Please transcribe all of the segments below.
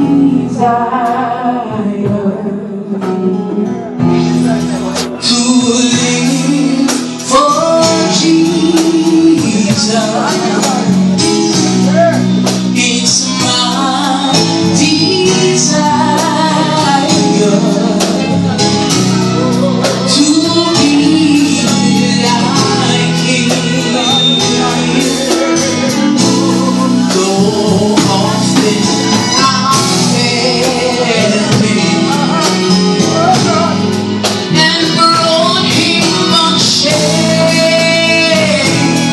to live for Jesus. It's my desire to be like Him. Though often I failed Him and brought Him much shame,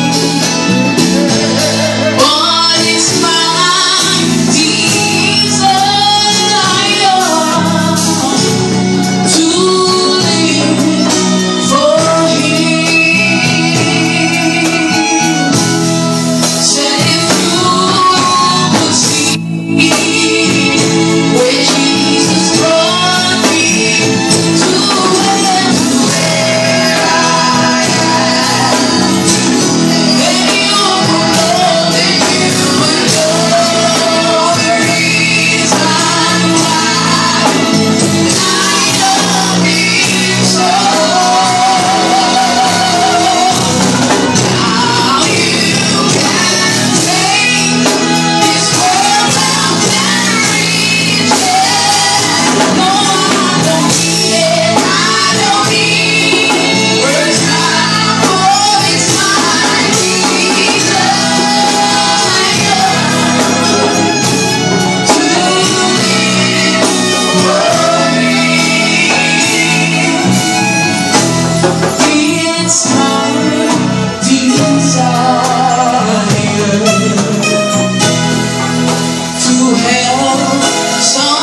but it's my desire to live for Him. Said if you could see where Jesus brought me to, where I am, then you would know the reason why I love Him so. Now you can take this world out and reach it. No, I don't need it. I don't need words now. Oh, it's my desire to live for Him. It's my desire to help some